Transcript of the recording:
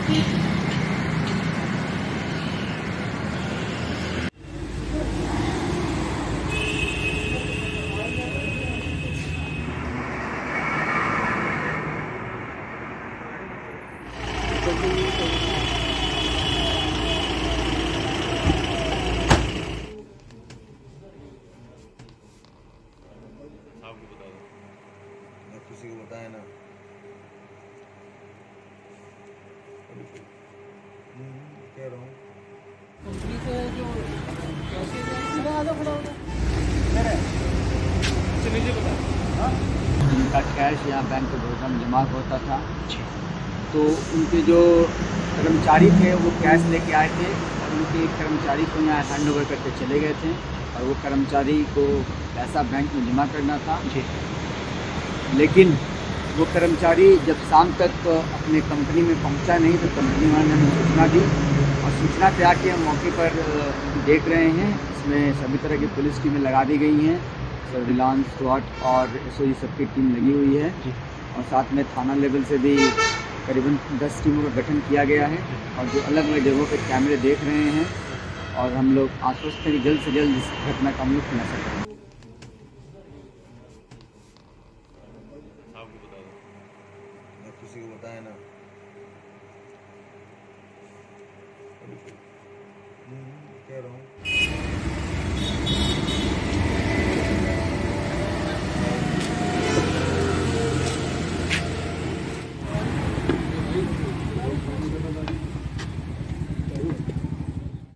किसी को बताया ना कह रहा हूँ कंपनी से जो उनका कैश यहाँ बैंक के भरोसा में जमा होता था, तो उनके जो कर्मचारी थे वो कैश लेके आए थे और उनके कर्मचारी को यहाँ हैंड ओवर करके चले गए थे और वो कर्मचारी को पैसा बैंक में जमा करना था। लेकिन वो कर्मचारी जब शाम तक अपने कंपनी में पहुंचा नहीं तो कंपनी वाले ने सूचना दी और सूचना पे आके हम मौके पर देख रहे हैं। इसमें सभी तरह की पुलिस टीमें लगा दी गई हैं, सर्विलांस, स्वाट और एसओजी सबकी टीम लगी हुई है और साथ में थाना लेवल से भी करीबन 10 टीमों का गठन किया गया है और जो अलग अलग जगहों पर कैमरे देख रहे हैं और हम लोग आश्वस्त हैं कि जल्द से जल्द इस घटना का हम लोग खुलासा करेंगे।